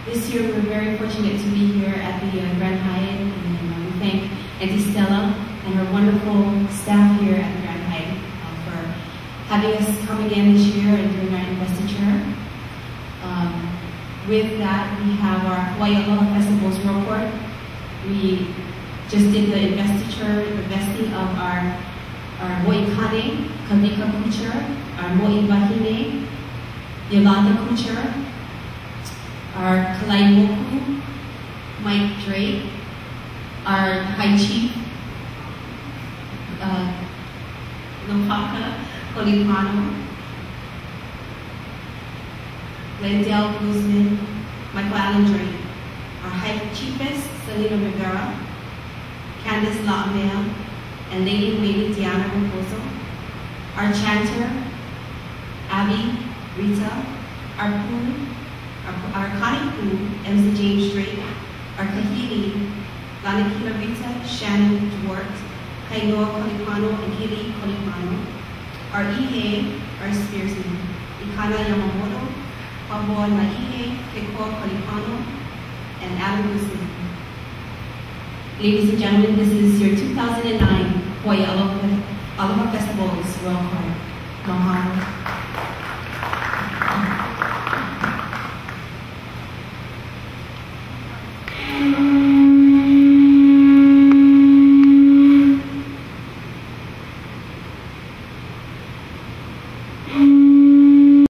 This year we're very fortunate to be here at the Grand Hyatt, and we thank Auntie Stella and her wonderful staff here at the Grand Hyatt for having us come again this year and doing our investiture. With that, we have our Hawaii Aloha Festivals report. We just did the investiture, the vesting of our Mo'ikane, Kavika Kuchar, our Mo'ibahine, Yolanda Kuchar, our Kalaimoku, Mike Drake, our High Chief, Lopaka Kolipano, Glendale Guzman, Michael Allen Drake, our High Chiefess, Selena Rivera, Candace Lockmail, and Lady Waiting Diana Raposo, our chanter, Abby, Rita, our Poo, our Connie Poo, MC James Drake, our Kahili, Lanakila Rita, Shannon Duarte, Kainoa Kolipano, and Hili Kolipano, our Ihe, our Spearsman, Ikana Yamamoto, Pamboa Naihe, Kekoa Kolipano, and Adam Guzman. Ladies and gentlemen, this is your 2009 Hawaii Aloha Festivals World Cup. Mahalo.